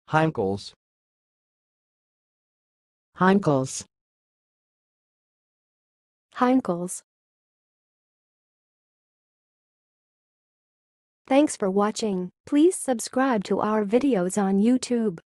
heinkels, heinkels, heinkels. Thanks for watching. Please subscribe to our videos on YouTube.